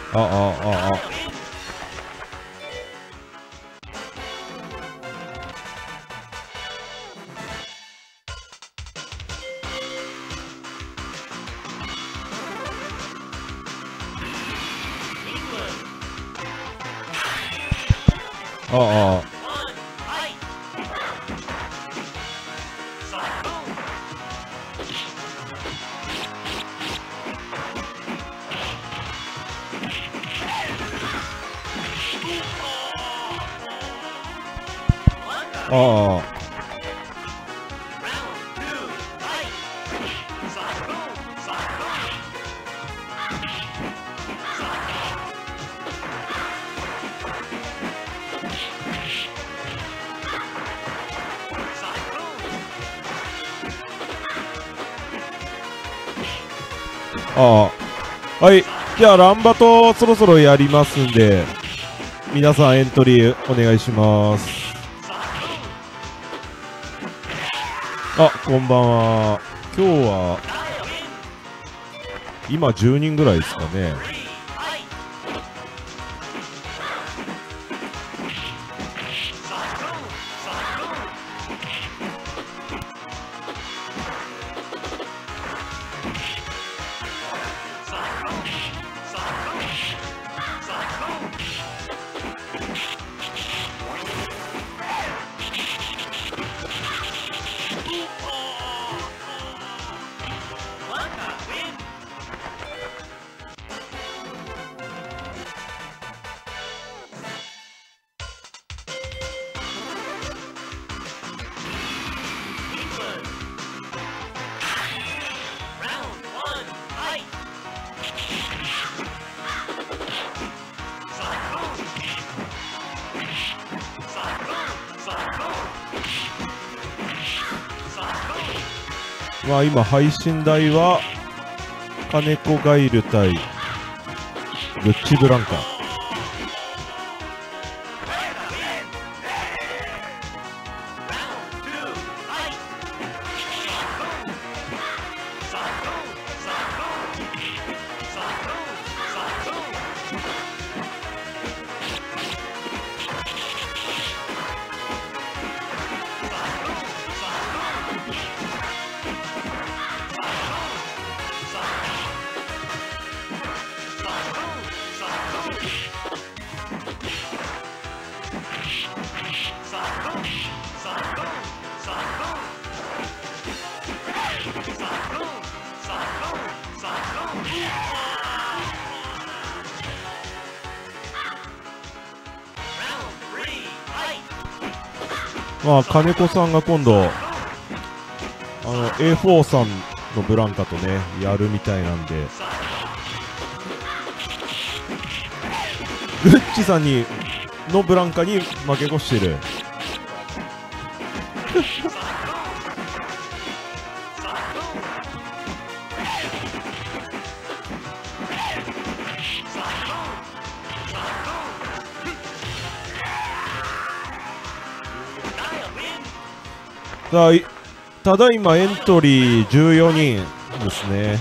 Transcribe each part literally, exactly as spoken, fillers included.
あああああああああああはい、じゃあランバトそろそろやりますんで、皆さんエントリーお願いします。あ、こんばんは。今日は今じゅうにんぐらいですかね。まあ今配信台は金子ガイル対ルッチブランカ。まあ金子さんが今度あの エーフォー さんのブランカとねやるみたいなんで、グッチさんにのブランカに負け越してる。さあ、ただいまエントリーじゅうよにんですね。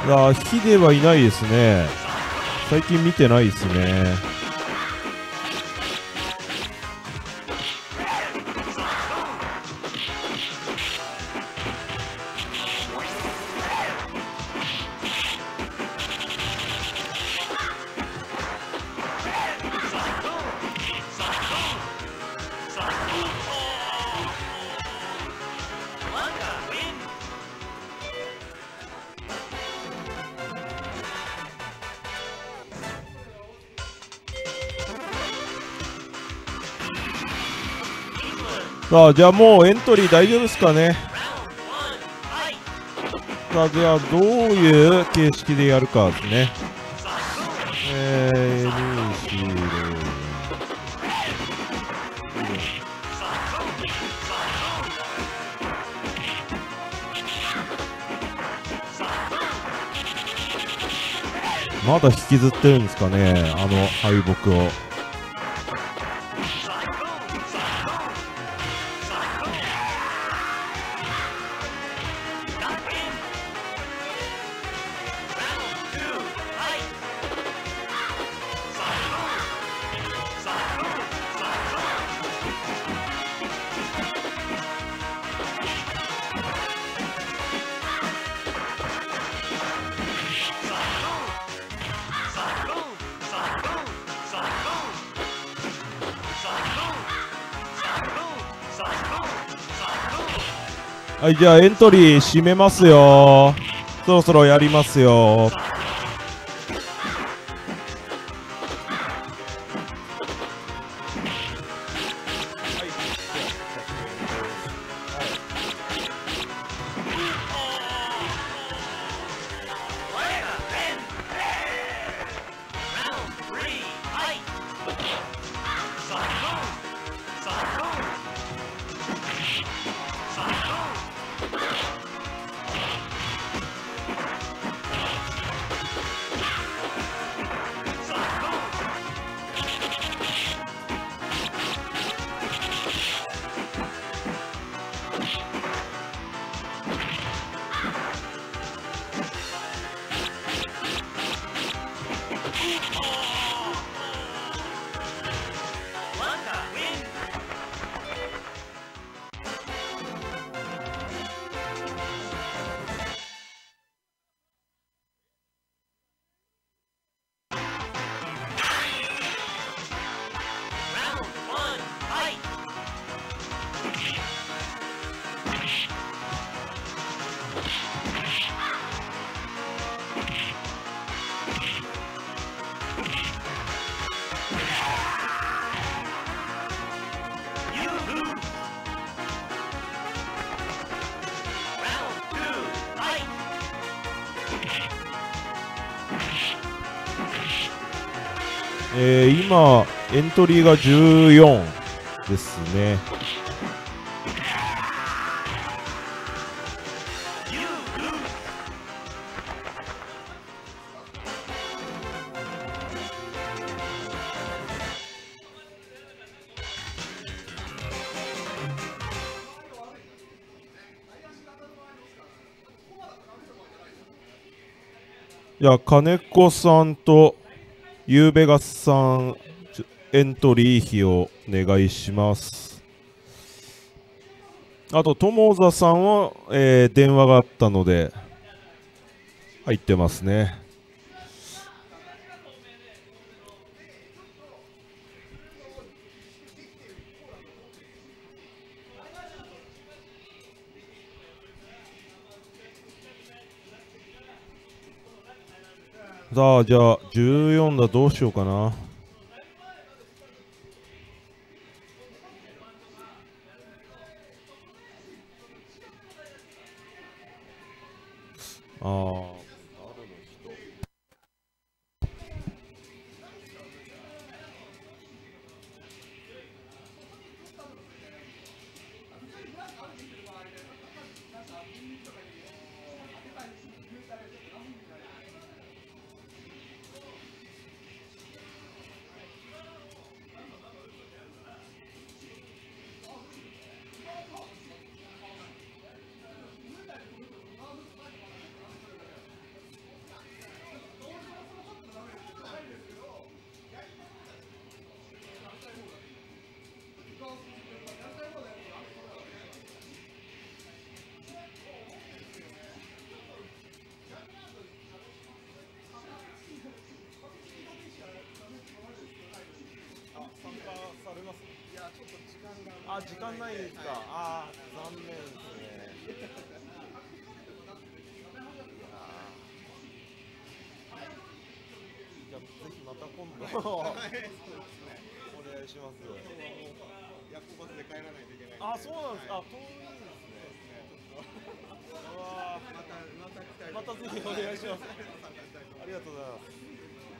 いやー、ヒデはいないですね。最近見てないですね。さあ、じゃあもうエントリー大丈夫ですかね。さあ、じゃあどういう形式でやるかですね。えー、に、よん、まだ引きずってるんですかね、あの敗北を。はい、じゃあエントリー締めますよ。そろそろやりますよ。えー、今エントリーがじゅうよんですね。じゃあ金子さんとゆうべがさんエントリー費をお願いします。あと友座さんは、えー、電話があったので入ってますね。さあ、じゃあじゅうよんだ、どうしようかな。ああ、 間ないですか。ああ、残念ですね。じゃあぜひまた今度お願いします。 夜行バスで帰らないといけない。 あ、そうなんですか。あ、遠いですね。うわー、 またまた来たい。 またぜひお願いします。ありがとうございます。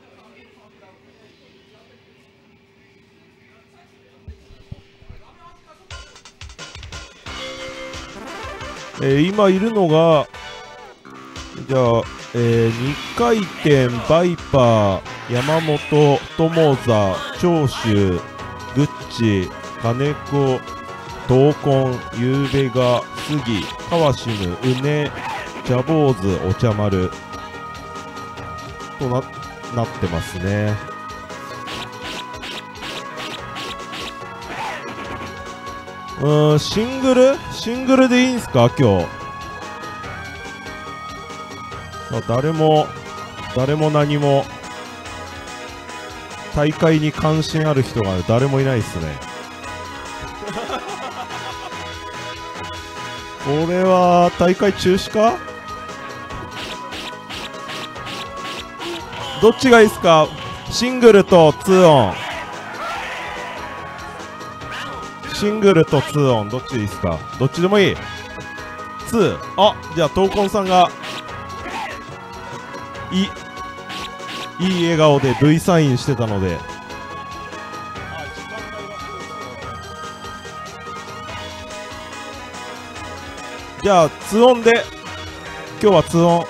えー、今いるのが、じゃあ、えー、にかい転バイパー、山本、友座、長州、グッチ、金子、闘魂、ゆうべが、杉、川シム、うね、ジャボーズ、お茶丸と な, なってますね。うーん、シングルシングルでいいんすか今日。あ、誰も誰も何も大会に関心ある人が誰もいないですね。これは大会中止か。どっちがいいですか。シングルとツーオン。シングルとツーオンどっちでいいですか。どっちでもいい。ツー。あ、じゃあ闘魂さんがいいいい笑顔で V サインしてたので、じゃあツーオンで、今日はツーオン。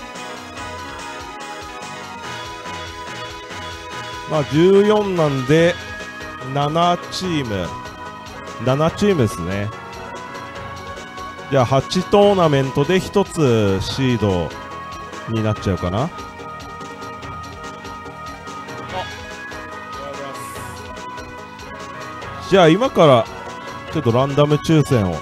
まあじゅうよんなんでななチームななチームですね。じゃあはちトーナメントでひとつシードになっちゃうかな。じゃあ今からちょっとランダム抽選を。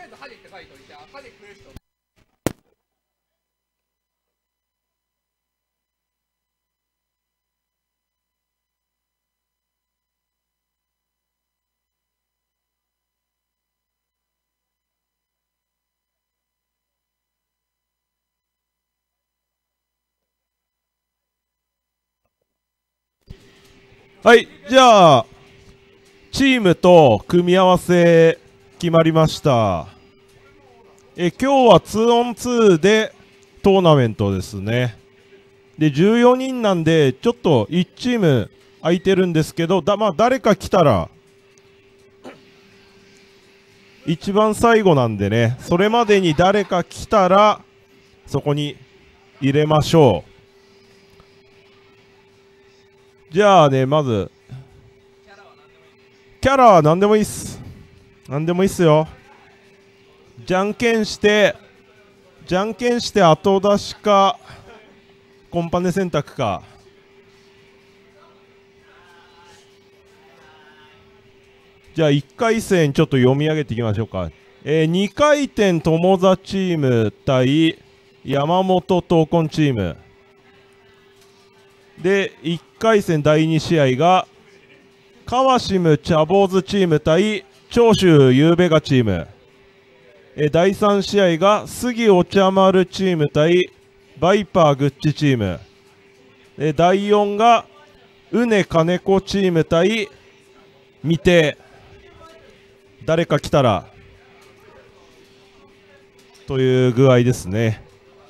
ずハゲって書いといて、ハゲ食える人。 はい、じゃあチームと組み合わせ決まりました。え今日はツーオンツーでトーナメントですね。でじゅうよにんなんでちょっといちチーム空いてるんですけど、だ、まあ、誰か来たら一番最後なんでね、それまでに誰か来たらそこに入れましょう。じゃあね、まずキャラは何でもいいっす。何でもいいっすよ。じゃんけんしてじゃんけんして後出しかコンパネ選択か。じゃあいっかい戦ちょっと読み上げていきましょうか。えー、にかい転友座チーム対山本闘魂チームで、いっかい戦だいに試合が川島茶坊主チーム対長州ゆうべがチーム。えだいさん試合が杉お茶丸チーム対バイパーグッチチーム。えだいよんがうね金子チーム対未定。誰か来たらという具合ですね。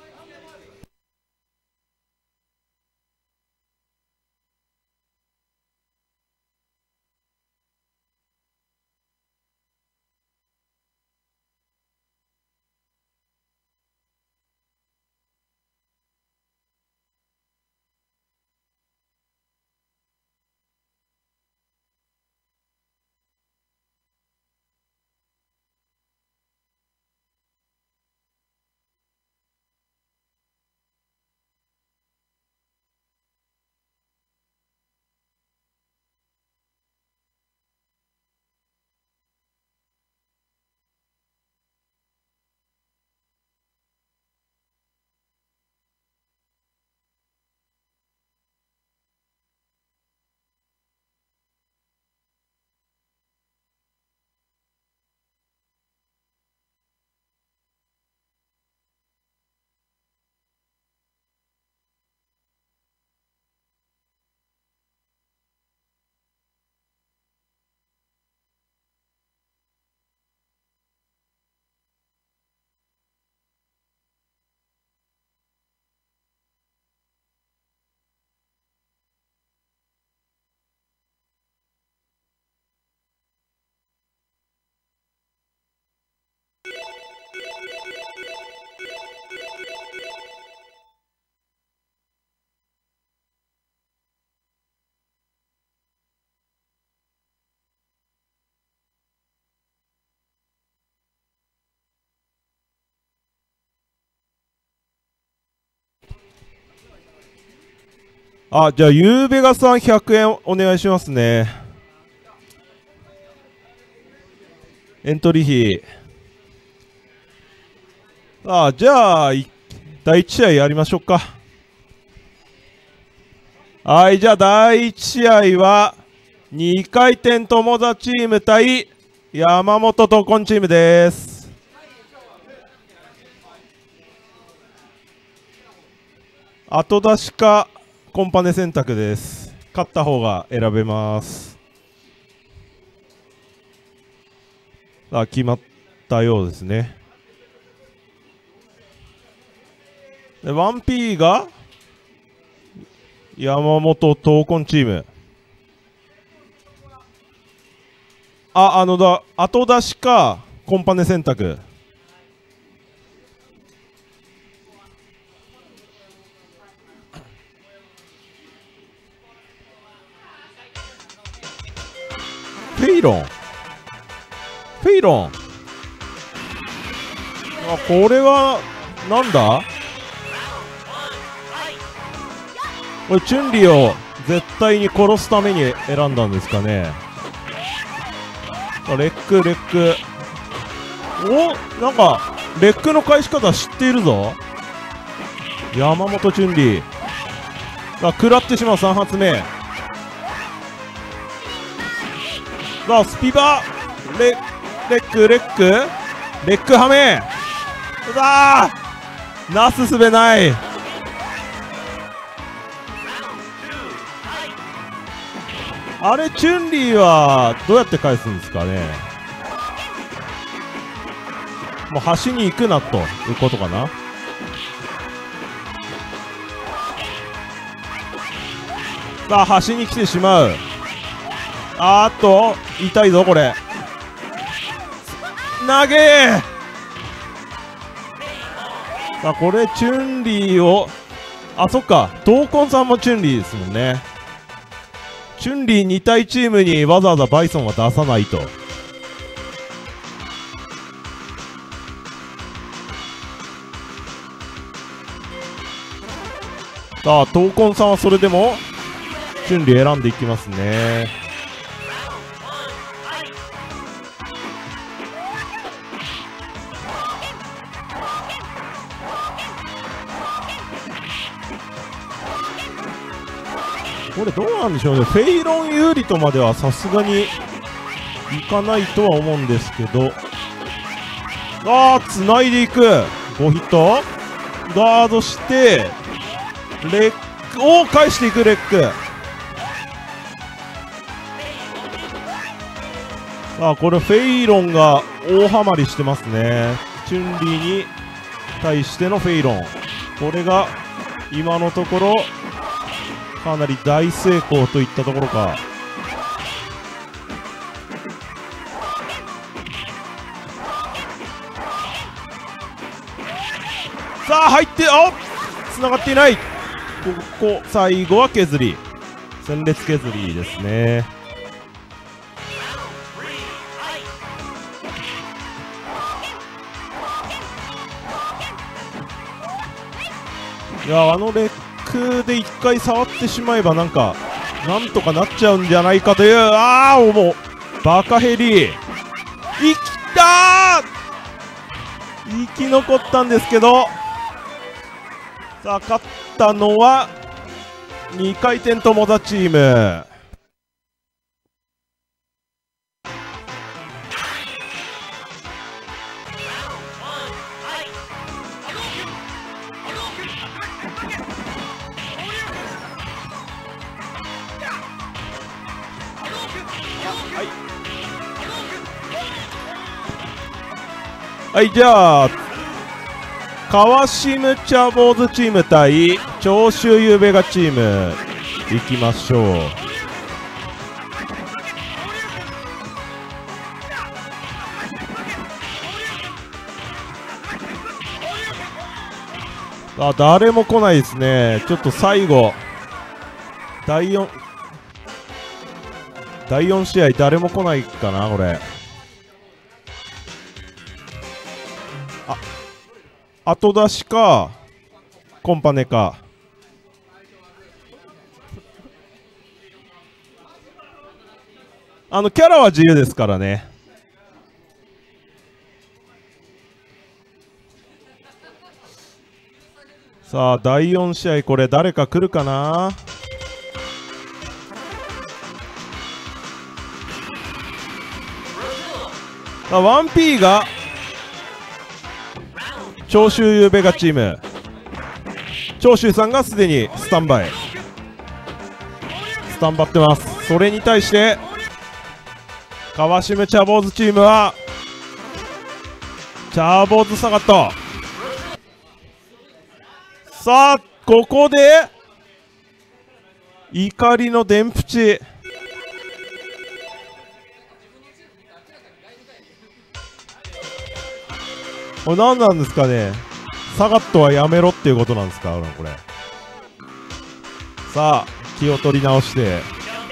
あ、じゃあゆうべがさんひゃくえんお願いしますね。エントリー費。あ、じゃあだいいち試合やりましょうか。はい、じゃあだいいち試合はにかい転友座チーム対山本闘魂チームです。後出しかコンパネ選択です。勝った方が選べます。あ、決まったようですね。で ワンピー が山本闘魂チーム。あ、あのだ、後出しかコンパネ選択。フェイロンフェイロンあ、これはなんだこれチュンリを絶対に殺すために選んだんですかね。レックレックお、なんかレックの返し方知っているぞ山本チュンリー。さあ食らってしまうさん発目。さあスピバレレックレックレックハメ。さあなすすべない。あれチュンリーはどうやって返すんですかね。もう端に行くなということかな。さあ端に来てしまう。あーっと痛いぞこれ。投げー。さあこれチュンリーを、あそっか闘魂さんもチュンリーですもんね。チュンリーに体チームにわざわざバイソンは出さないと。さあ闘魂さんはそれでもチュンリー選んでいきますね。これどうなんでしょうね。フェイロン有利とまではさすがにいかないとは思うんですけど。ああつないでいく。ごヒットガードしてレックを返していく。レック。さあこれフェイロンが大ハマりしてますね。チュンリーに対してのフェイロン、これが今のところかなり大成功といったところか。さあ入って、あ繋がっていない。ここ最後は削り、戦列削りですね。いやあのレックでいっかい触ってしまえばなんかなんとかなっちゃうんじゃないかという。ああもうバカヘリ生きたー、生き残ったんですけど、さあ勝ったのはにかい転友田チーム。はい、じゃあ川島茶坊主チーム対長州ゆうべがチームいきましょう。あ、誰も来ないですね。ちょっと最後だいよんだいよん試合誰も来ないかなこれ。後出しかコンパネか。あのキャラは自由ですからね。さあだいよん試合これ誰か来るかな。あ ワンピー が長州ゆうべがチーム。長州さんがすでにスタンバイスタンバってます。それに対して川島茶坊主チームは茶坊主サガット。さあここで怒りの電プチ。これ何なんですかね。サガットはやめろっていうことなんですかこれ。さあ気を取り直して、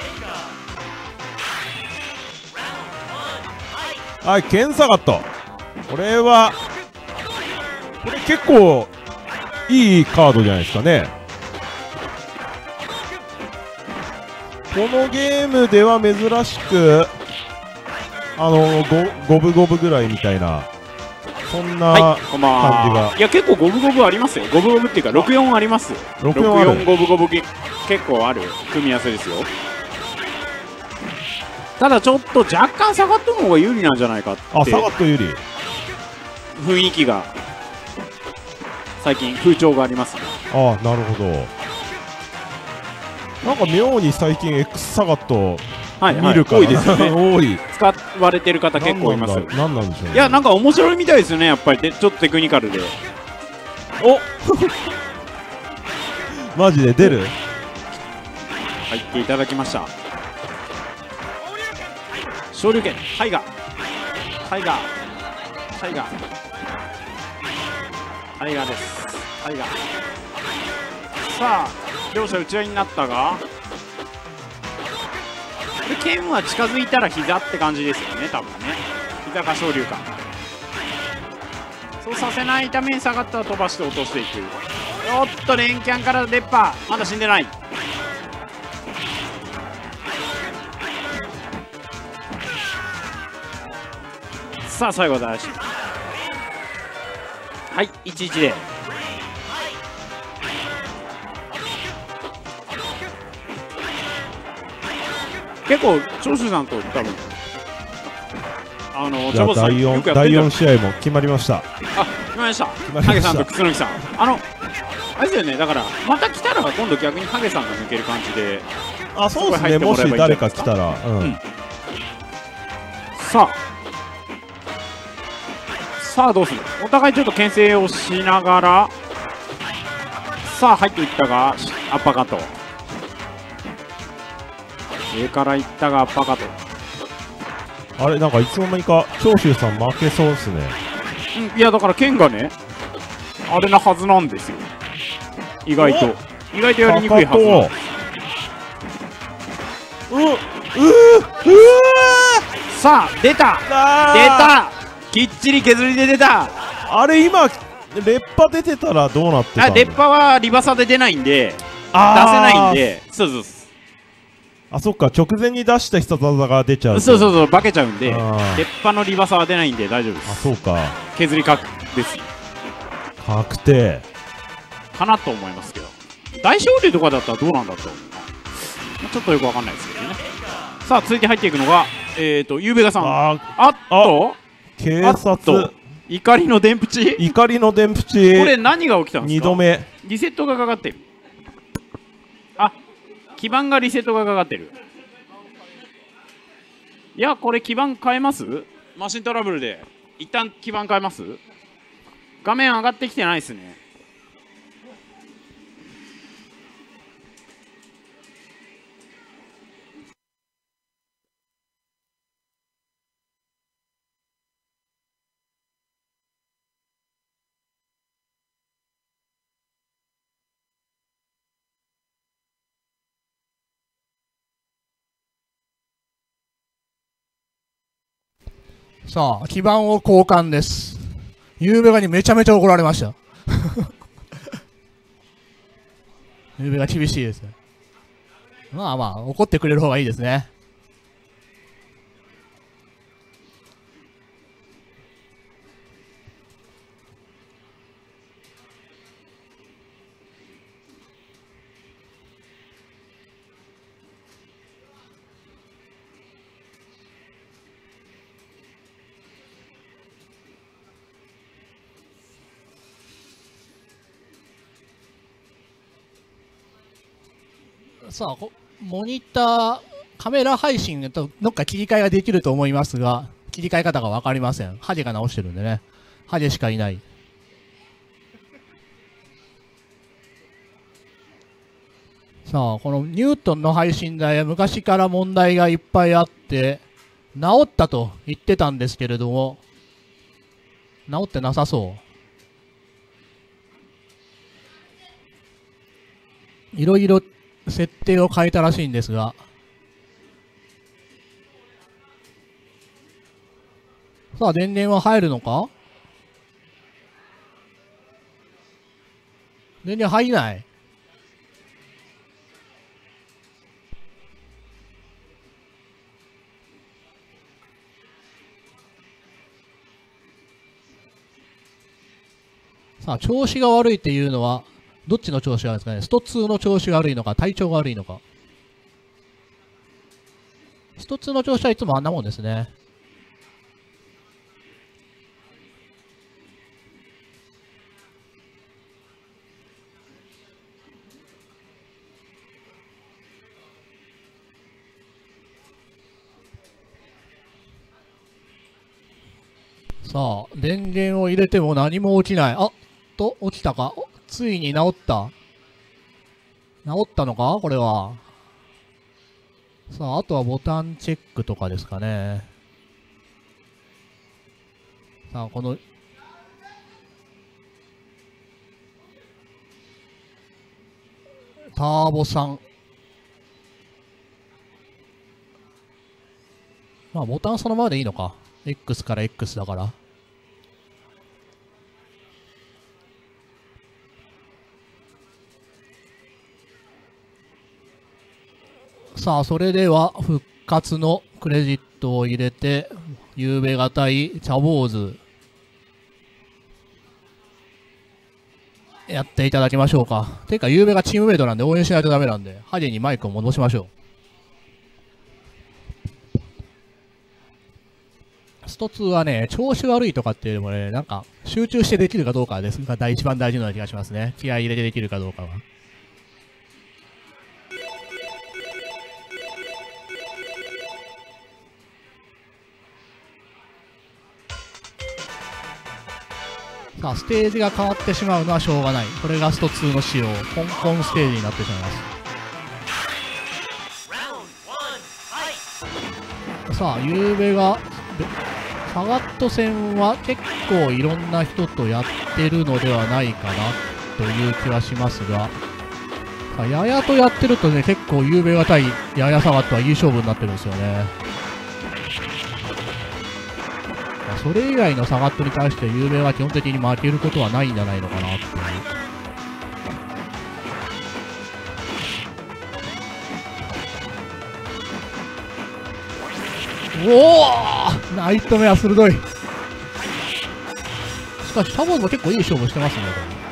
はいケンサガット。これはこれ結構いいカードじゃないですかね。このゲームでは珍しくあのゴ五分五分ぐらいみたいなそんは、 ないこんばん感じは。 が。 いや、結構五分五分ありますよ。五分五分っていうか、ろくよんありますよ。 ろくよんあるろくよん五分五分け結構ある組み合わせですよ。ただちょっと若干サガットの方が有利なんじゃないかってあ、サガット有利。 雰囲気が最近風潮がありますね。 ああ、なるほど。なんか妙に最近 X サガットはい、はい、 見るから、 多いですよね。 多い。 使われてる方結構います。 何なんでしょうね。 いや、なんか面白いみたいですよね、やっぱりでちょっとテクニカルで。 おマジで出る。 入っていただきました。昇竜拳、タイガー、タイガー、タイガー、タイガーです。タイガー。さあ、両者打ち合いになったが、これ剣は近づいたら膝って感じですよね、多分ね。膝か昇竜か。そうさせないために下がったら飛ばして落としていく。おっと、連キャンから出っ歯、まだ死んでない。さあ、最後は大事。はい、いちいちで。結構長州さんと多分あのじゃあだいよんだいよん試合も決まりました。 あ、決まりました。 まりましたハゲさんと楠木さん、あのあれですよね。だからまた来たら今度逆にハゲさんが抜ける感じで。 あ、そうですね。もし誰か来たら、うん、うん、 さあさあどうする。お互いちょっと牽制をしながら、さあ入っていったがアッパーカット、上からいったがアッパーカット。 あれ、なんかいつの間にか長州さん負けそうですね。 うん、いやだから剣がねあれなはずなんですよ。意外と意外とやりにくいはずなんです。 うううさあ出た出た、きっちり削りで出た。 あれ今烈波出てたらどうなってたんだ。 あ、烈波はリバサで出ないんで出せないんで、そうそうそう、 あ、そっか、直前に出した必殺技が出ちゃう。 そうそうそう、化けちゃうんで、 あ烈波のリバサは出ないんで大丈夫です。 あ、そうか、 削り確です確定かなと思いますけど、大昇竜とかだったらどうなんだと、ちょっとよくわかんないですけどね。さあ続いて入っていくのがえっ、ー、とゆうべがさん、ああっと警あっと察怒りの電プチ、 怒りの電プチ、 これ何が起きたんですか。 にどめリセットがかかってる。あ、基板がリセットがかかってる。いや、これ基板変えます。マシントラブルで一旦基板変えます。画面上がってきてないですね。 さあ、基板を交換です。ゆうべがにめちゃめちゃ怒られました。ゆうべが厳しいですね。まあまあ、怒ってくれる方がいいですね。さあ、モニター、カメラ配信だとどっか切り替えができると思いますが、切り替え方が分かりません。ハゲが直してるんでね。ハゲしかいない。さあ、このニュートンの配信台は昔から問題がいっぱいあって、治ったと言ってたんですけれども、治ってなさそう。いろいろ設定を変えたらしいんですが、さあ電源は入るのか。電源入んない。 さあ、調子が悪いっていうのは、どっちの調子が悪いですかね。ストツーの調子が悪いのか、体調が悪いのか。ストツーの調子はいつもあんなもんですね。さあ、電源を入れても何も起きない。あっと、起きたか。ついに治った。治ったのかこれは。さあ、あとはボタンチェックとかですかね。さあ、この、ターボさん。まあ、ボタンそのままでいいのか。X から X だから。さあ、それでは復活のクレジットを入れて、ゆうべが対茶坊主、やっていただきましょうか。てか、ゆうべがチームメイトなんで応援しないとダメなんで、ハゲにマイクを戻しましょう。ストツーはね、調子悪いとかっていうよりもね、なんか、集中してできるかどうかですが、一番大事な気がしますね。気合い入れてできるかどうかは。さあ、ステージが変わってしまうのはしょうがない。これがストツーの仕様。香港ステージになってしまいます。さあ、ゆうべが、サガット戦は結構いろんな人とやってるのではないかなという気はしますが、さあ、ややとやってるとね、結構ゆうべが対ややサガットはいい勝負になってるんですよね。それ以外のサガットに対してゆうべは基本的に負けることはないんじゃないのかなっていう。おお、ナイトメア鋭い。しかし、シャボーズも結構いい勝負してますね。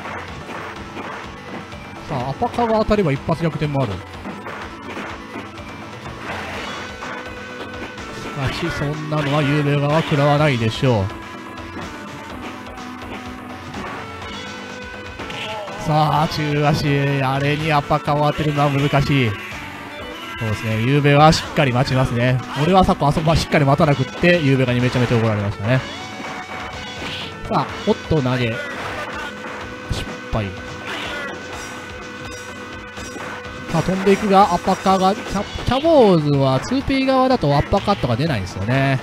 さあ、アパカが当たれば一発逆転もある。しかし、そんなのはゆうべ側は食らわないでしょう。さあ、中足、あれにアパカを当てるのは難しい。そうですね、ゆうべはしっかり待ちますね。俺は昨今あそこはしっかり待たなくって、ゆうべがにめちゃめちゃ怒られましたね。さあ、おっと投げ。失敗。さあ、飛んでいくが、アッパカが、チャ、チャボーズは ツーピー 側だとアッパカットが出ないんですよね。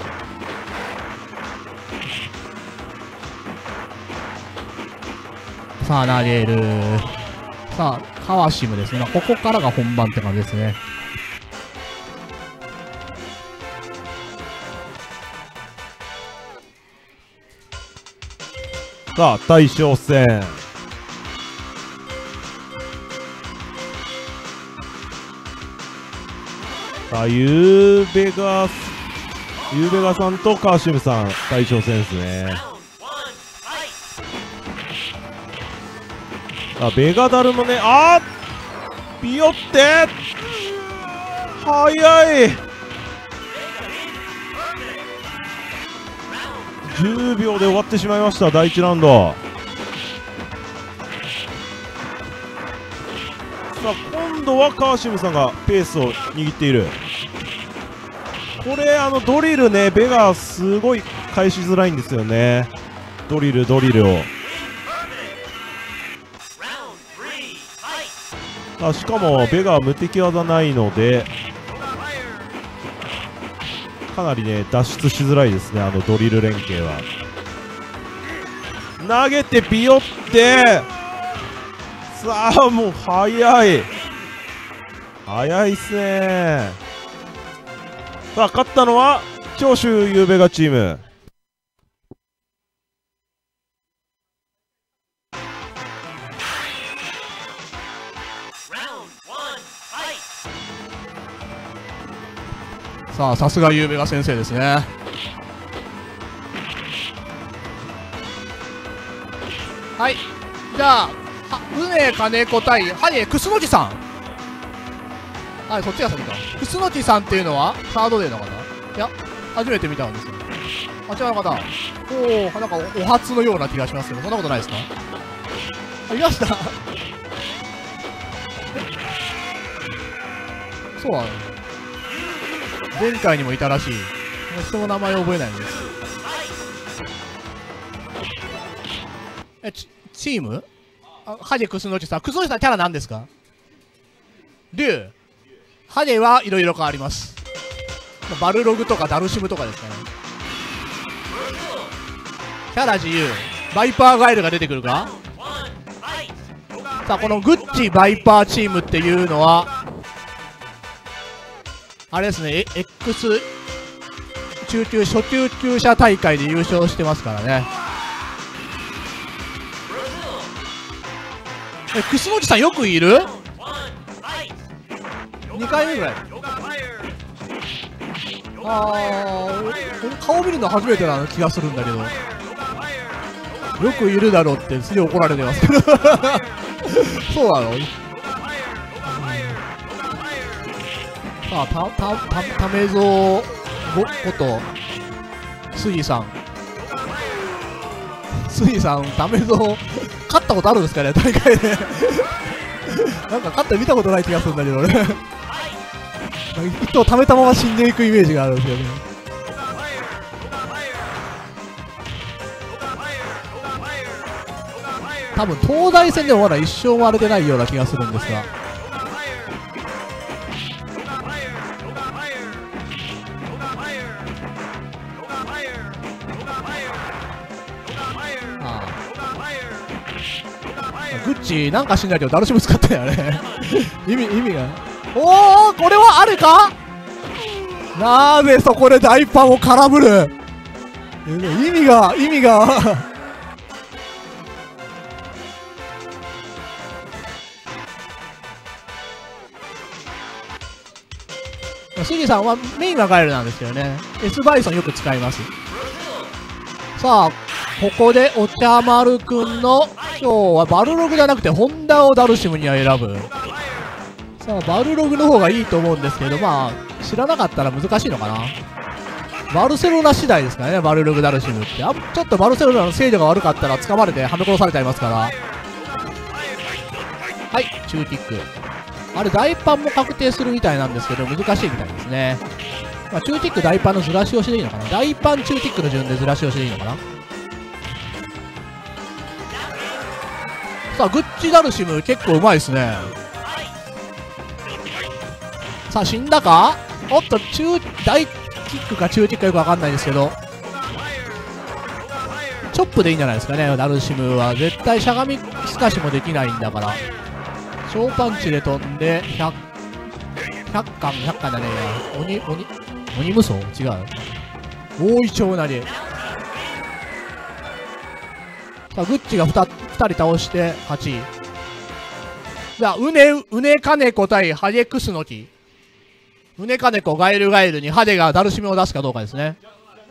さあ、投げる。さあ、カワシムですね。ここからが本番って感じですね。 さあ、大将戦。さあ、ゆうべが、ゆうべがさんとカーシムさん、大将戦ですね。あ、ベガダルもね、あービヨって早いじゅうびょうで終わってしまいました、だいいちラウンド。さあ、今度はカーシムさんがペースを握っている。これ、あのドリルね、ベガすごい返しづらいんですよね。ドリル、ドリルを。あ、しかもベガは無敵技ないので、かなりね、脱出しづらいですね、あのドリル連携は。投げてビヨって、さあ、もう早い。早いっすね。さあ、勝ったのは長州ゆうべがチーム。 さあ、さすがゆうべが先生ですね。はい。 じゃあ宗金子対ハゲ楠木さん。はい、そっちが先か。楠木さんっていうのはサードデーの方？いや、初めて見たんですよ。あちらの方。おお、なんかお初のような気がしますけど、そんなことないですか？あ、いましたそうなの。前回にもいたらしい。人の名前を覚えないんです。え、チ、チーム？あ、ハゲ楠木さん。楠木さんキャラ何ですか？竜。ハゲはいろいろ変わります。バルログとかダルシムとかですかね。キャラ自由。バイパーガエルが出てくるか？さあ、このグッチバイパーチームっていうのは、あれですね、X 中級初級級者大会で優勝してますからね。え、楠木さんよくいる？にかいめぐらい。あー、俺顔見るの初めてな気がするんだけど、よくいるだろうってすげえ怒られてますけどそうなの？うん、さあ、た、た、た、ためぞうごこと杉さん。杉さん、ためぞう勝ったことあるんですかね、大会でなんか勝って見たことない気がするんだけど俺糸を溜めたまま死んでいくイメージがあるんですよね。多分東大戦でもまだ一生割れてないような気がするんですが、ああグッチなんかしんないけどダルシム使ったよね意味意味が。おお、これはあるか？なぜそこで大パンを空振る？意味が意味がシギさんはメインはガエルなんですけどね、 S バイソンよく使います。さあ、ここでお茶丸くんの今日はバルログじゃなくてホンダをダルシムには選ぶ。さあ、バルログの方がいいと思うんですけど、まあ知らなかったら難しいのかな。バルセロナ次第ですからね、バルログダルシムって。あ、ちょっとバルセロナの精度が悪かったら掴まれてはめ殺されちゃいますから。はい、中キック。あれ大パンも確定するみたいなんですけど難しいみたいですね。まあ、中キック大パンのずらし押しでいいのかな。大パン中キックの順でずらし押しでいいのかな。さあ、グッチダルシム結構うまいですね。さあ、死んだか？おっと、中大キックか中キックかよくわかんないですけど、チョップでいいんじゃないですかね。ダルシムは絶対しゃがみすかしもできないんだから、小パンチで飛んでひゃく、ひゃっかん、ひゃっかんじゃねえや。鬼、鬼、鬼無双？違う。大イチョウなり。さあ、グッチが 2, 2人倒して勝ち。じゃあ、うね、うねかねこ対ハゲクスノキ。うねかねこ、ガエルガエルにハゲがダルシムを出すかどうかですね。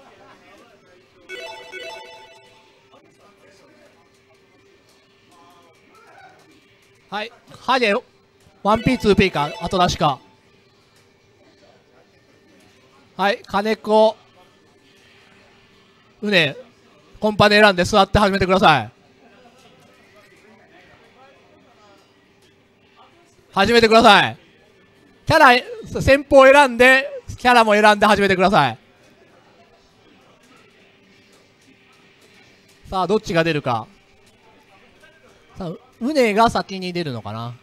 はい、ハゲ ワンピーツーピー か後出しか。はい、金子うねコンパネ選んで座って始めてください。始めてください。キャラ先方選んでキャラも選んで始めてください。さあ、どっちが出るか。さあ、ウネが先に出るのかな。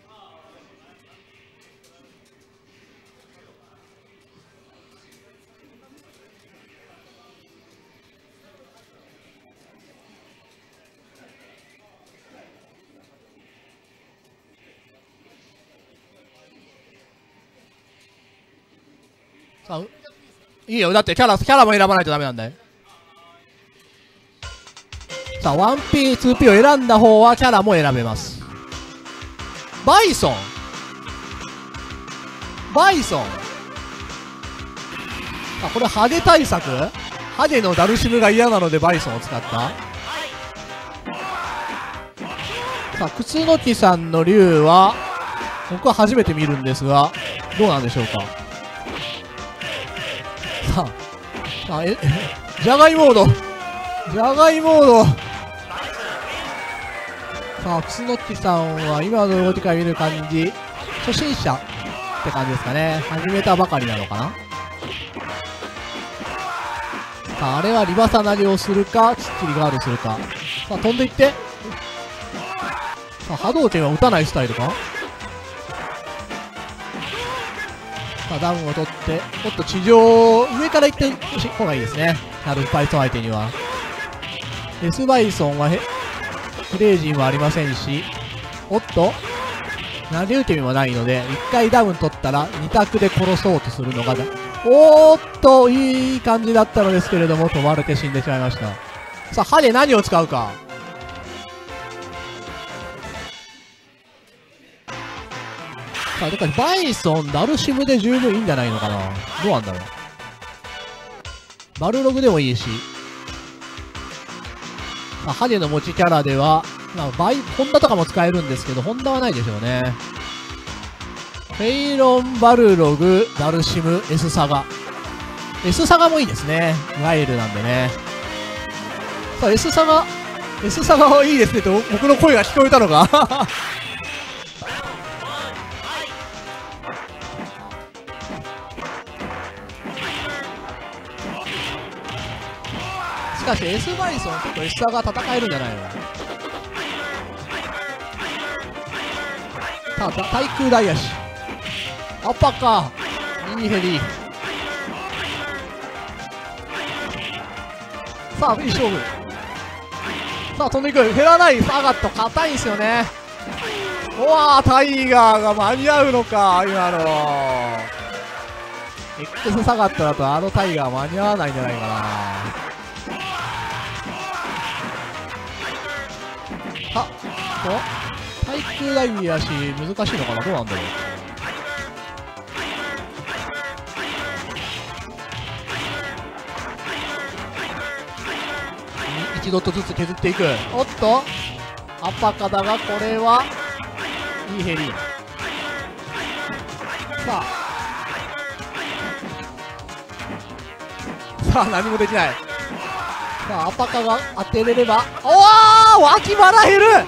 さあ、いいよ。だってキャラ、キャラも選ばないとダメなんだよ。さあ、ワンピー、ツーピー を選んだ方はキャラも選べます。バイソンバイソンあ、これハゲ対策？ハゲのダルシムが嫌なのでバイソンを使った。 さあ、楠木さんの竜は、僕は初めて見るんですが、どうなんでしょうか。さあ、さあえ、じゃがいモード。じゃがいモード。さあ、楠木さんは今の動きから見る感じ、初心者って感じですかね。始めたばかりなのかな。さあ、あれはリバサ投げをするか、きっちりガードするか。さあ、飛んでいって。さあ、波動拳は打たないスタイルか。さあ、ダウンを取って、もっと地上、上から行ってほしい方がいいですね。なるバイソン相手には。デスバイソンはへ、クレイジンはありませんし、おっと、投げ受け身もないので、一回ダウン取ったらに択で殺そうとするのがだ、おーっと、いい感じだったのですけれども、飛ばれて死んでしまいました。さあ、歯で何を使うか。さあ、だからバイソン、ダルシムで十分いいんじゃないのかな。どうなんだろう。バルログでもいいし。まあ、ハゲの持ちキャラでは、まあ、バイ、ホンダとかも使えるんですけど、ホンダはないでしょうね。フェイロン、バルログ、ダルシム、S サガ。S サガもいいですね。ガイルなんでね。さあ、S サガ、S サガはいいですねと、僕の声が聞こえたのかしかし S バイソン結構 S サガ戦えるんじゃないの。さあ、対空ダイヤシアッパーカーいいヘリ。さあ、いい勝負。さあ、飛んでいく。減らないサガット硬いんですよね。うわー、タイガーが間に合うのか今の X サガットだとあのタイガー間に合わないんじゃないかな。あっと対空ダイヤシ難しいのかな。どうなんだろう。いちドットずつ削っていく。おっとアッパカだが、これはいいヘリ。さあさあ何もできない。さあアッパカが当てれれば、おお脇腹減る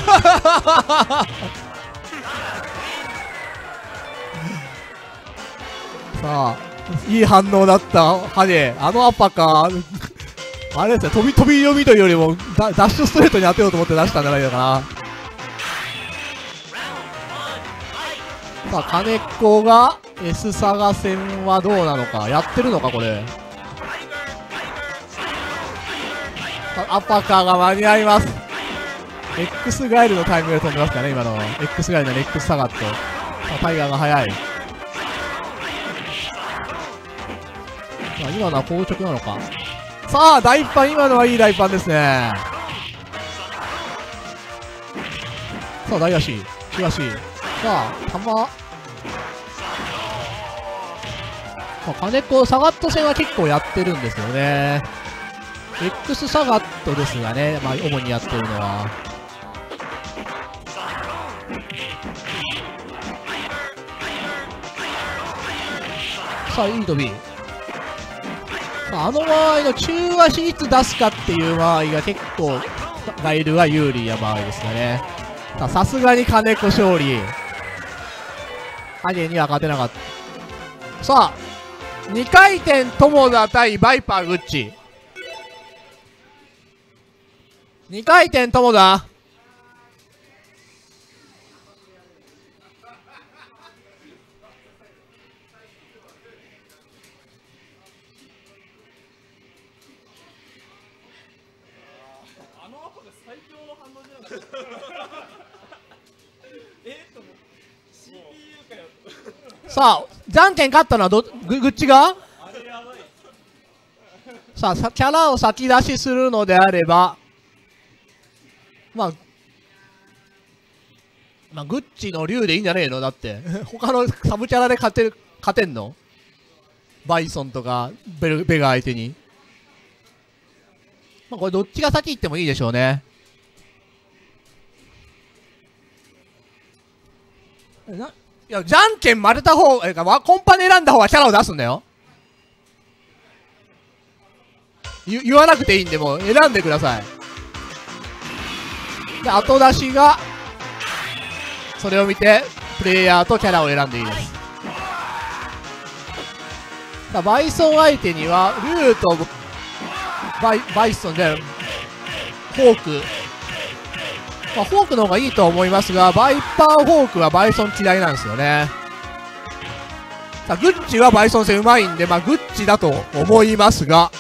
さあいい反応だったハゲ。あのアッパカあれですね、飛び飛び読みというよりもダダッシュストレートに当てようと思って出したんじゃないのかな。さあ金子が S サガ戦はどうなのか。やってるのかこれ。アッパーカーが間に合います。 X ガイルのタイミングで飛んでますかね今の。 X ガイルの X サガット。さあタイガーが速い。さあ今のは硬直なのか。さあ大パン、今のはいい大パンですね。さあ大足中足。さあ玉さあ金子サガット戦は結構やってるんですよね。 X サガットですがね、まあ主にやってるのは。さあいい飛び。あの場合の中足いつ出すかっていう場合が結構ガイルが有利な場合ですかね。さすがに金子勝利。ハゲには勝てなかった。さあにかい転友田対バイパーグッチ。にかい転友田。さあじゃんけん勝ったのはどググッチが。さあキャラを先出しするのであれば、まあまあグッチの竜でいいんじゃねえの。だって他のサブキャラで勝てる勝てんの。バイソンとかベルベガ相手に。まあこれどっちが先行ってもいいでしょうね。 ないや、じゃんけん丸た方、えか、わコンパネ選んだ方がキャラを出すんだよ。言言わなくていいんで、もう選んでください。で、後出しが、それを見て、プレイヤーとキャラを選んでいいです。さあ、バイソン相手には、ルーとバイ、バイソンで、フォーク。まあ、フォークの方がいいと思いますが、バイパーフォークはバイソン嫌いなんですよね。さあ、グッチはバイソン戦うまいんで、まあ、グッチだと思いますが、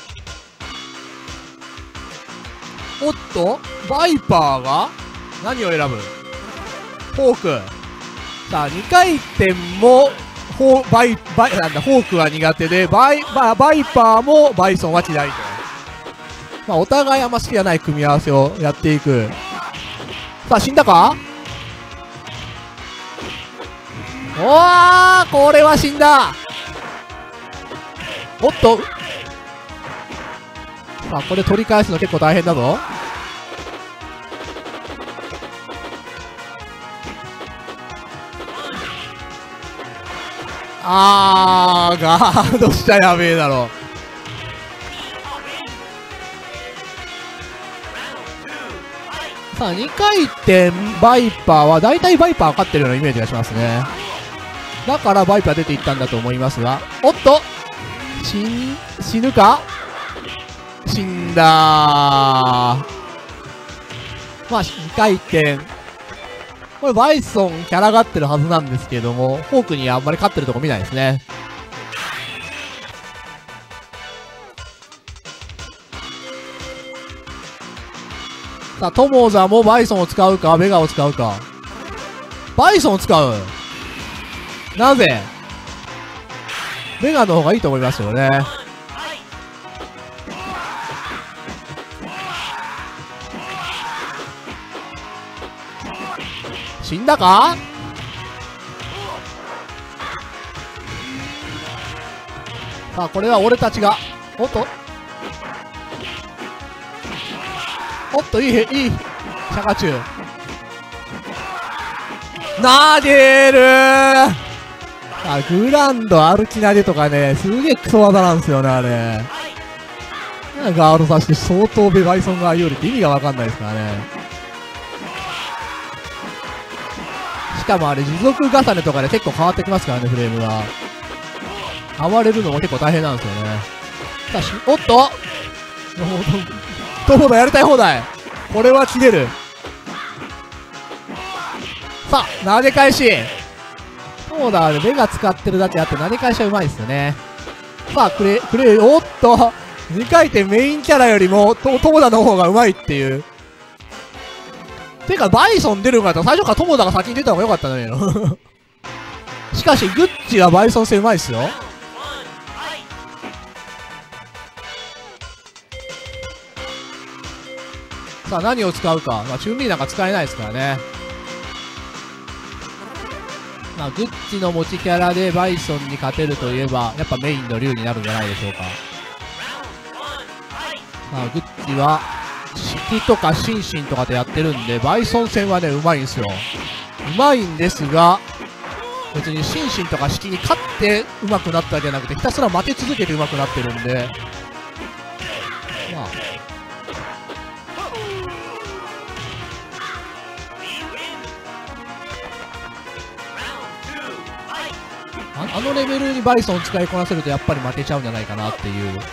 おっと、バイパーが何を選ぶ？フォーク。さあ、にかい転も、フォー、バイ、バイ、なんだ、フォークは苦手で、バイ、ババイパーもバイソンは嫌いと。まあ、お互いあんま好きじゃない組み合わせをやっていく。さあ、死んだか？おー、これは死んだ。おっと。さあ、これ取り返すの結構大変だぞ。あー、ガードしちゃやべえだろ。さあ、にかい転バイパーは、だいたいバイパー勝ってるようなイメージがしますね。だからバイパー出ていったんだと思いますが、おっと死ん、死ぬか？死んだー。まあ、にかい転。これバイソンキャラがってるはずなんですけども、フォークにあんまり勝ってるとこ見ないですね。さあ、トモザもバイソンを使うか、ベガを使うか。バイソンを使う。なぜ？ベガの方がいいと思いますよね。死んだか？さあ、これは俺たちが、おっとおっと、いい、いい、シャカチュウ。投げるー。あ、グランド歩き投げとかね、すげえクソ技なんですよね、あれ。ガードさして相当ベバイソンが有利って意味がわかんないですからね。しかもあれ、持続重ねとかで結構変わってきますからね、フレームが。暴れるのも結構大変なんですよね。さあ、し、おっとトモダやりたい放題。これは切れる。さあ、投げ返し。トモダはね、目が使ってるだけあって投げ返しはうまいですよね。さあ、クレ、クレイ、おっとにかい転メインキャラよりもトモダの方がうまいっていう。てか、バイソン出るから最初からトモダが先に出た方が良かったのよ。しかし、グッチはバイソン戦うまいっすよ。さあ、何を使うか。まあ、チュンリーなんか使えないですからね。まあ、グッチの持ちキャラでバイソンに勝てるといえば、やっぱメインの竜になるんじゃないでしょうか。まあ、グッチは、式とかシンシンとかでやってるんで、バイソン戦はね、うまいんですよ。うまいんですが、別にシンシンとか式に勝ってうまくなったわけじゃなくて、ひたすら負け続けてうまくなってるんで、まあ、あ, あのレベルにバイソンを使いこなせるとやっぱり負けちゃうんじゃないかなっていう。ま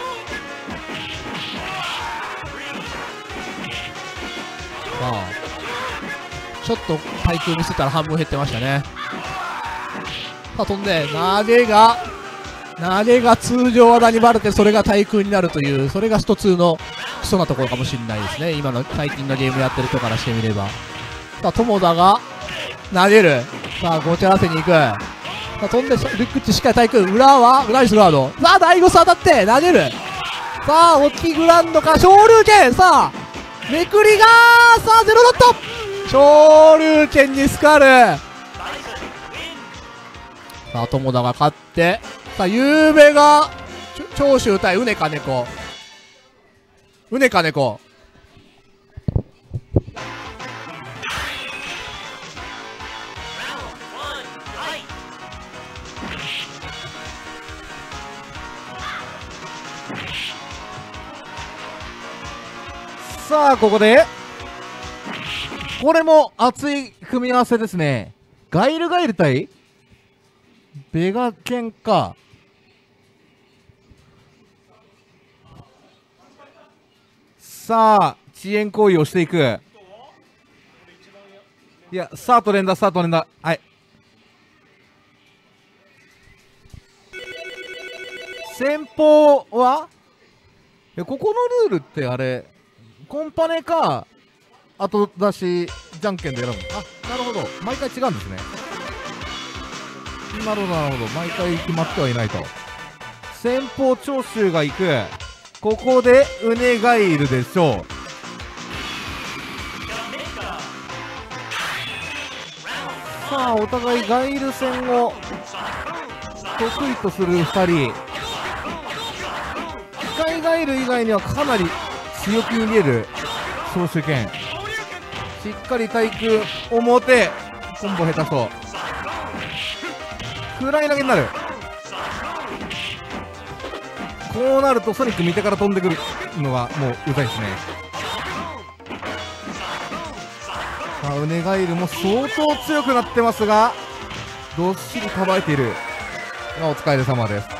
あ、ちょっと対空見せたら半分減ってましたね。さあ、飛んで、投げが、投げが通常技にバレて、それが対空になるという、それがストツーの基礎なところかもしれないですね。今の最近のゲームやってる人からしてみれば。さあ、友田が投げる。さあ、ごちゃらせに行く。さあ、飛んで、ルックッチしっかり対空。裏は、ナイスガード。さあ、ダイゴス当たって、投げる。さあ、大きいグランドか、昇竜拳。さあ、めくりがー、さあ、ゼロドット。昇竜拳にスカル。さあ、友田が勝って、さあ、ゆうべが、長州対うねかねこ。うねかねこ。 さあここでこれも熱い組み合わせですね。ガイルガイル対ベガケンか。さあ遅延行為をしていく。いやスタート連打スタート連打。はい、先方はえここのルールってあれコンパネか後出しじゃんけんで選ぶ。あ、なるほど、毎回違うんですね。なるほどなるほど、毎回決まってはいないと。先方長州が行く。ここでウネガイルでしょう。さあお互いガイル戦を得意とするふたり。機械ガイル以外にはかなり強気に見える長州剣。しっかり対空表コンボ下手そう。フライ投げになる。こうなるとソニック見てから飛んでくるのがもううざいですね。さあウネガイルも相当強くなってますがどっしり構えている。お疲れ様です。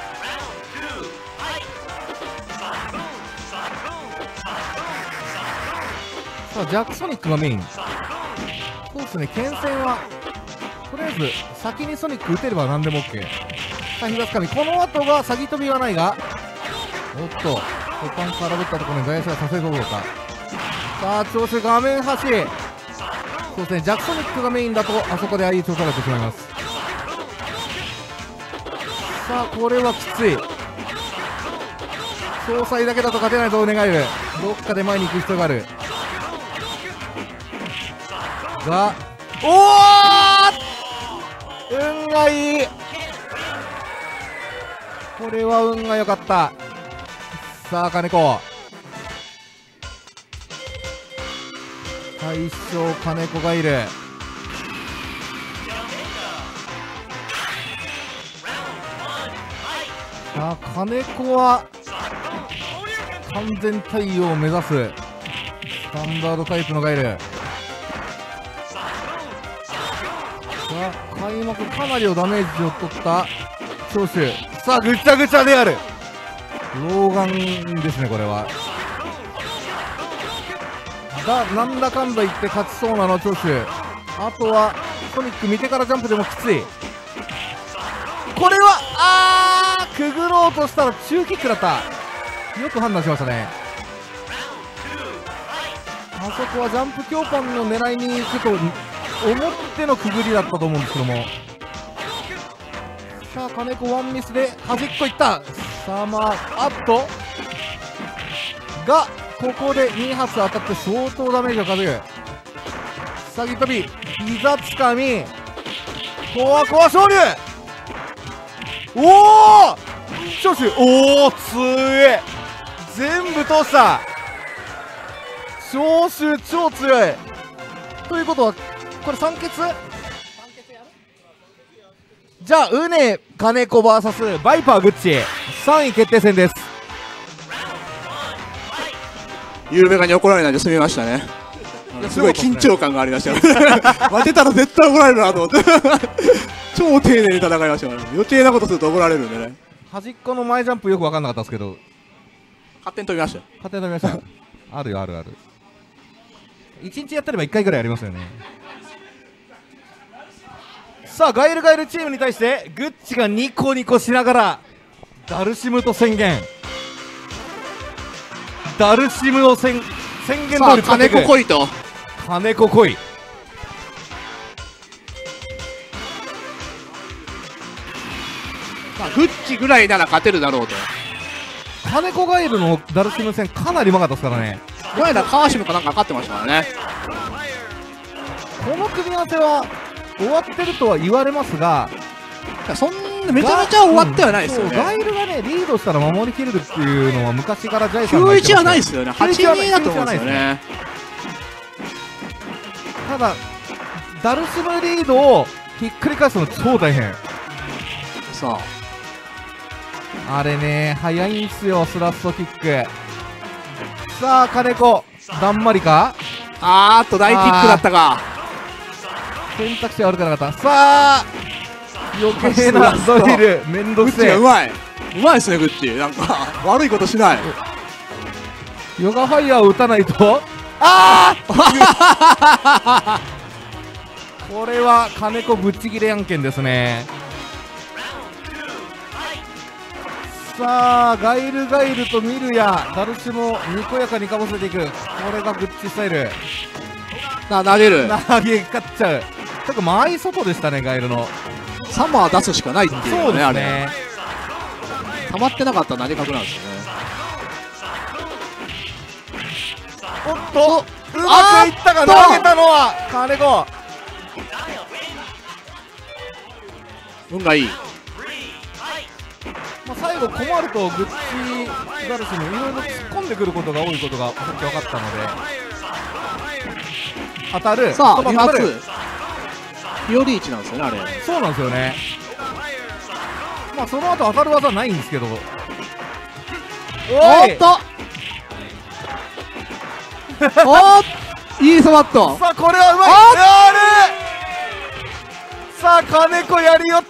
さあジャックソニックがメイン。そうですね、剣戦はとりあえず先にソニック打てれば何でも OK。 さあ膝つかみ、この後が詐欺飛びはないが、おっと股間からぶったところに外野手がさせるどうか。さあ調子画面端。そうですね、ジャックソニックがメインだとあそこでああいう調査がってしまいます。さあこれはきつい。詳細だけだと勝てないと願える。どっかで前に行く必要があるが、おー、運がいい。これは運が良かった。さあ金子大将金子がいる。さあ金子は完全対応を目指すスタンダードタイプのがいる。さあ開幕かなりのダメージを取った長州。さあぐちゃぐちゃである。老眼ですねこれは。だなんだかんだ言って勝ちそうなの長州。あとはソニック見てからジャンプでもきつい。これはあーくぐろうとしたら中キックだった。よく判断しましたね。あそこはジャンプ強パンの狙いに行くと思ってのくぐりだったと思うんですけども。さあ金子ワンミスで端っこいった。さあまああっとがここでに発当たって相当ダメージを稼ぐ。詐欺飛び膝つかみコアコア昇竜。おお長州、おお強え。全部通した。長州超強い。ということはこれ三欠じゃあウネ金子 ブイエス バイパーグッチさんい決定戦です。 ゆうべがに怒られないで済みましたね。すごい緊張感がありましたよ。負けたら絶対怒られるなと思って超丁寧に戦いましたから、ね、余計なことすると怒られるんでね。 端っこの前ジャンプよく分かんなかったですけど勝手に飛びましたよ。 勝手に飛びましたあるよあるある。いちにちやってればいっかいぐらいやりますよね。さあガイルガイルチームに対してグッチがニコニコしながらダルシムと宣言。ダルシムを宣宣言通り使っていく。 金子来いと。 金子来い。 まあグッチぐらいなら勝てるだろうと。 金子ガイルのダルシム戦かなりうまかったですからね。 この間川島かなんか勝ってましたからね。 この組み合わせは終わってるとは言われますが、 そんなめちゃめちゃ終わってはないですよね。 ガイルがねリードしたら守りきれるっていうのは昔からジャイさんきゅういちが言ってました。 はないですよね。はちにだと思うんですよね。 ただダルシムリードをひっくり返すの超大変。 さあれね速いんすよスラストキック。さあ金子だんまりか。 あーっと大キックだったか。 選択肢は悪くなかった。さあ余計なドリルめんどグッチくせえ。 がうまいうまいですねグッチ。なんか悪いことしない。 ヨガファイヤーを打たないと。ああこれは金子ぶっちぎれ案件ですね。さあガイルガイルとミルやダルシもにこやかにかぶせていく。これがグッチスタイル。 な投げる投げ勝っちゃう。ちょっと間合い外でしたねガイルの。 サマー出すしかないっていうそうでねあれすね。 溜まってなかったら投げ角なんですよね。 おっとうまくいったが投げたのは金子。 運がいい。 まあ、最後困るとグッチガルシもいろいろ突っ込んでくることが多いことがさっき分かったので。当たる。 さあにそば当たる。 発フィオリーチなんですよねあれ。 そうなんですよね。まあその後当たる技ないんですけど。おおいっとおっいいソバット。 さあこれはうまい。 おっやる。さあ金子やりよった。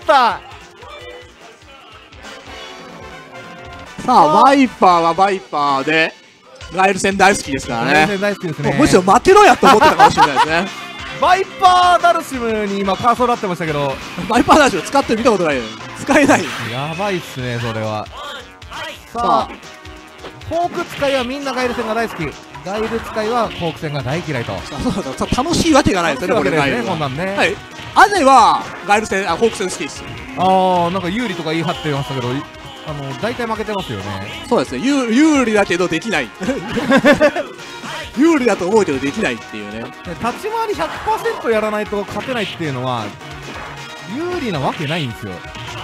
さあバイパーはバイパーでガエル戦大好きですからね。 大好きですね。 もうむしろ負けろやと思ってたかもしれないですね。 バイパーダルシムに今カーソルなってましたけど。 バイパーダッシュ使ってみたことないよ。使えない。 やばいっすねそれは。ささあフォーク使いはみんなガイル戦が大好き。ガイル使いはフォーク戦が大嫌いと。 そうださ楽しいわけがないですよねこれガイルこんなんね。 はいアゼはガイル戦あフォーク戦好きです。 ああなんか有利とか言い張ってましたけど、あの大体負けてますよね。 そうですね有有利だけどできない有利だと思うけどできないっていうね。 で立ち回り ひゃくパーセント やらないと勝てないっていうのは有利なわけないんですよ。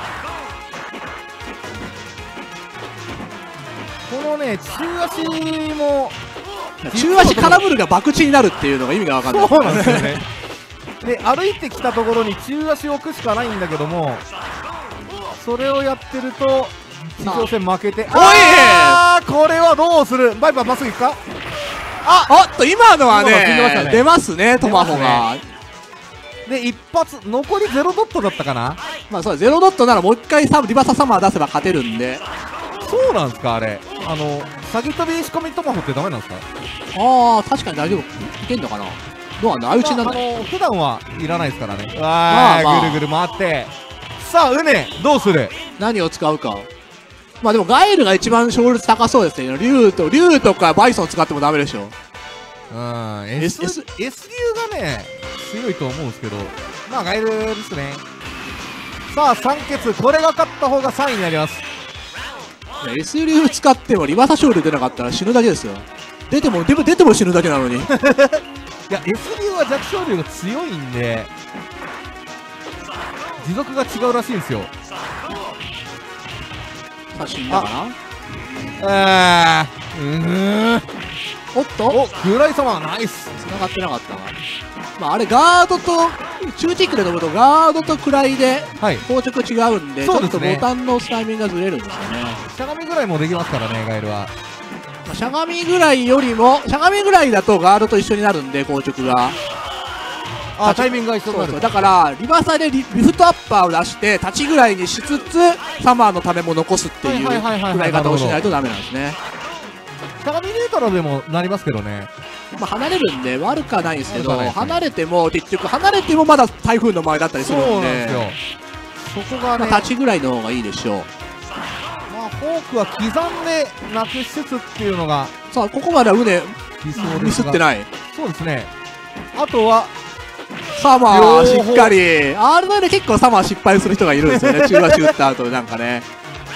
このね中足も中足空振るが博打になるっていうのが意味が分かんない。 そうなんですよね。で歩いてきたところに中足を置くしかないんだけども、それをやってると地上戦負けて。あーこれはどうする。バイバイまっすぐ行くか。 あっと今のは今のは飛んでましたねね出ますねトマホが。 で一発残りゼロドットだったかな。 まあそうゼロドットならもう一回サリバーササマー出せば勝てるんで。 そうなんですかあれ。あの先飛び仕込みトマホってダメなんですか。 ああ確かに大丈夫いけんのかな。どうなんだ相打ちになる。 まあ、あの普段はいらないですからね。わー、 まあまあぐるぐる回って。さあウネどうする。 何を使うか。まあでもガエルが一番勝率高そうですね。竜と竜とかバイソン使ってもダメでしょ。 うん S, S, S 流がね強いと思うんですけど、まあガイルですね。さあ三欠これが勝った方がさんいになります。 エス 流使ってもリバーサ勝利出なかったら死ぬだけですよ。出てもでも出ても死ぬだけなのに。 いや S 流は弱小流が強いんで持続が違うらしいんですよ。 さあ死んだかあーうーんおっとおグライ様ナイス。 繋がってなかったな。まああれガードと中キックで飛ぶとガードと位ではい硬直違うんで、ちょっとそうですねボタンのタイミングがずれるんですよね。 しゃがみぐらいもできますからねガイルは。 まあしゃがみぐらいよりもしゃがみぐらいだとガードと一緒になるんで硬直が。 あタイミングが一緒になる。 そうそうだからリバーサでリリフトアッパーを出して立ちぐらいにしつつサマーのためも残すっていうはいはいはいはい使い方をしないとダメなんですね。 しゃがみネータラでもなりますけどね。 まあ離れるんで悪くはないんですけど、 悪くはないですね離れても結局離れてもまだ台風の前だったりすそうるんで、 なんですよ。そこがね、 まあ立ちぐらいの方がいいでしょう。 まあフォークは刻んでなくしつつっていうのがさあここまでは腕理想ですがミスってない。 そうですね。あとはサマーし両方っかり アール で結構サマー失敗する人がいるんですよね。中足打った後なんかね。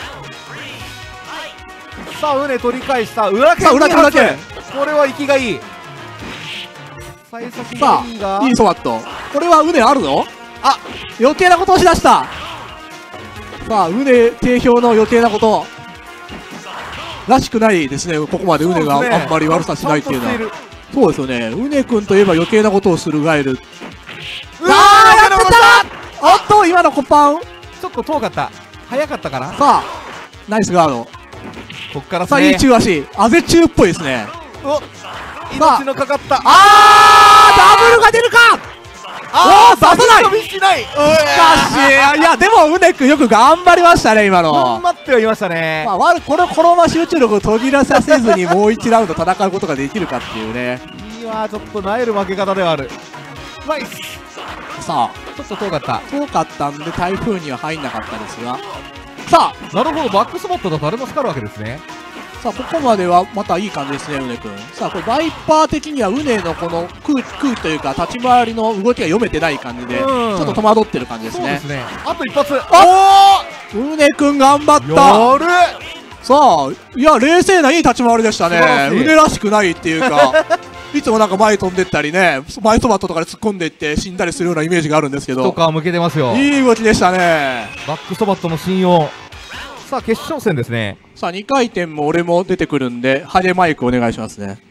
さあウネ取り返した裏剣さあ裏剣裏剣これは息がいい。幸先がさいいがあいいソワット。これはウネあるの。 あ余計なことをしだした。さあウネ定評の余計なことらしくないですね。ここまでウネがそうですねあんまり悪さしないっていうのは。 ちゃんとしてる。 そうですよね。ウネ君といえば余計なことをするガエル。 うわあーーやっておっと今のコパン。 ちょっと遠かった早かったかな。 さあナイスガード。 こっからさあいい中足。アゼ中っぽいですね。 お命のかかったあーダブルが出るか。 あーおー出さない。 飛びしないしかしいやでもうねくんよく頑張りましたね今の。 頑張ってはいましたね。 まあ、悪このこのまま集中力を途切らさせずにもういちラウンド戦うことができるかっていうね。 いいわ、ちょっとなえる負け方ではある。ナイス。 さあちょっと遠かった。 遠かったんで台風には入んなかったですが、さあなるほど、バックスポットだとあれも光るわけですね。 さあここまではまたいい感じですねうねくん。さあこれバイパー的にはうねのこの空空気というか立ち回りの動きが読めてない感じでちうんょっと戸惑ってる感じですね。 そうですね。あと一発。 あおーうねくん頑張った。 やる。 さあいや冷静ないい立ち回りでしたね。 素晴らしいうねらしくないっていうかいつもなんか前飛んでったりね前そばとかで突っ込んでいって死んだりするようなイメージがあるんですけど、 一皮向けてますよ。 いい動きでしたね。 バックストバットの信用。さあ決勝戦ですね。 さあにかい転も俺も出てくるんでハゲマイクお願いしますね。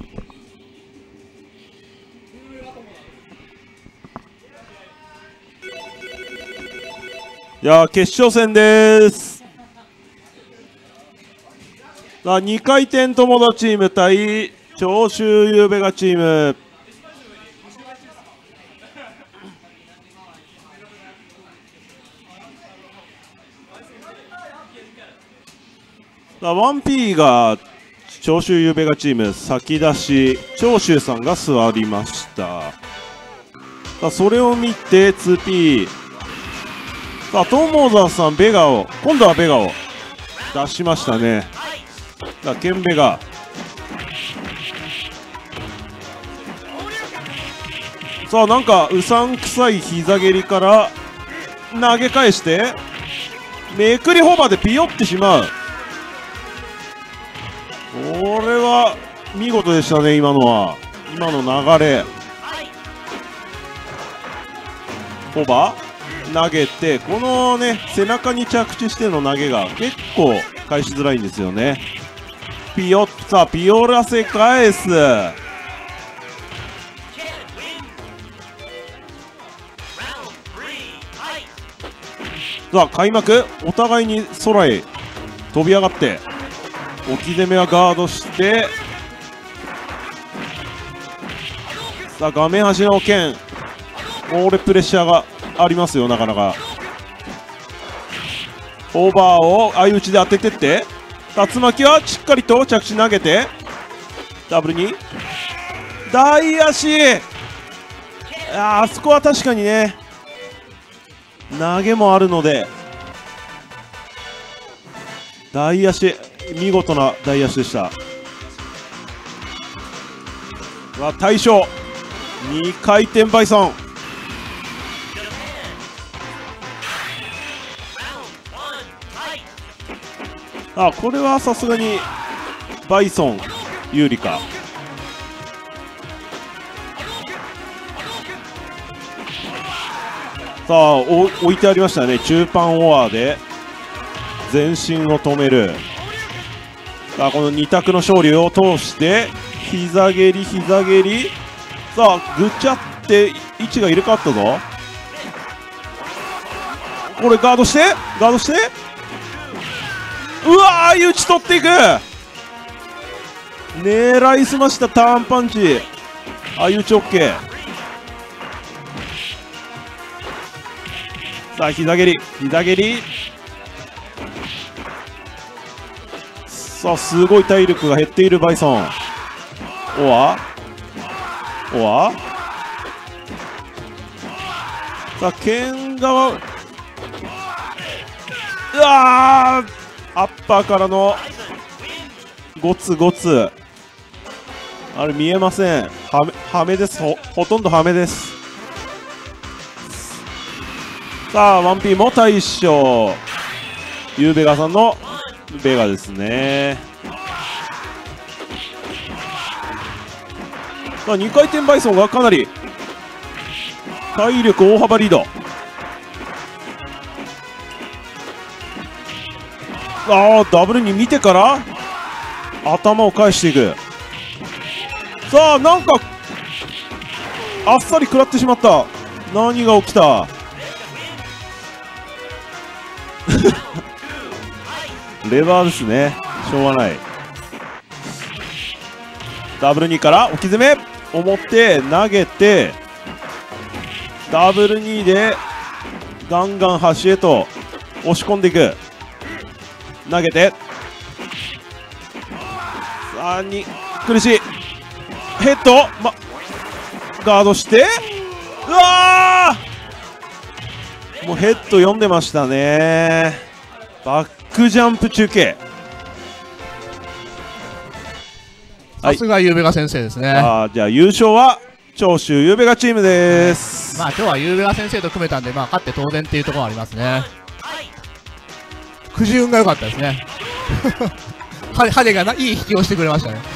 いやー決勝戦です。さあにかい転友達チーム対長州ゆうべがチーム。さあ ワンピー が長州ゆうべがチーム先出し、長州さんが座りました。さあそれを見て ツーピー、 さあ友澤さんベガを今度はベガを出しましたね。さあケンベガ、さあなんかうさんくさい膝蹴りから投げ返してめくりホーバーでピヨってしまう。これは見事でしたね。今のは今の流れホーバー投げてこのね背中に着地しての投げが結構返しづらいんですよね。ピヨッさあピヨらせ返す。さあ開幕お互いに空へ飛び上がって置き攻めはガードして、さあ画面端の剣これプレッシャーがありますよ。なかなかオーバーを相打ちで当ててって竜巻はしっかりと着地投げてダブルに大足、ああそこは確かにね投げもあるので大足見事な大足でした。は大将にかい転バイソン、あこれはさすがにバイソン有利か。さあお置いてありましたね。中盤オアで全身を止める。さあこのに択の勝利を通して膝蹴り膝蹴り、さあぐちゃって位置が入れ替わったぞ。これガードしてガードしてうわー打ち取っていく。狙いすましたターンパンチ、相打ち OK。 さあ膝蹴り膝蹴り、さあすごい体力が減っているバイソン。おわおわさあ剣側、うわーアッパーからのゴツゴツ、あれ見えません。はめはめです。 ほ, ほとんどはめです。さあ ワンピー も大将ゆうべがさんのベガですね。さあにかい転バイソンがかなり体力大幅リード。ああダブルに見てから頭を返していく。さあなんかあっさり食らってしまった。何が起きたレバーですね。しょうがない。 ダブルにから置き詰め表投げてダブルにでガンガン端へと押し込んでいく。投げてさんに苦しいヘッド、ま、ガードしてうわーもうヘッド読んでましたね。バックジャンプ中継。 さすがゆうべが先生ですね。 あじゃあ優勝は長州ゆうべがチームです。 まあ今日はゆうべが先生と組めたんで、まあ勝って当然っていうところはありますね。くじ運が良かったですね。ハハネがないい引きをしてくれましたね。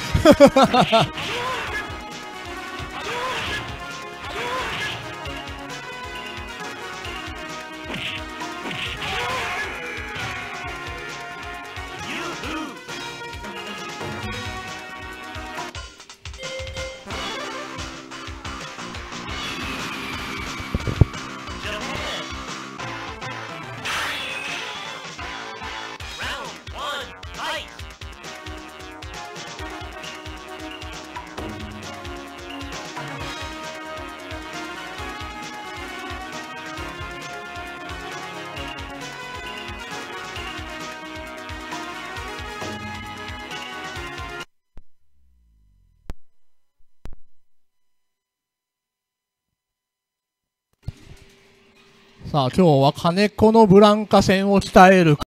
さあ今日は金子のブランカ戦を鍛える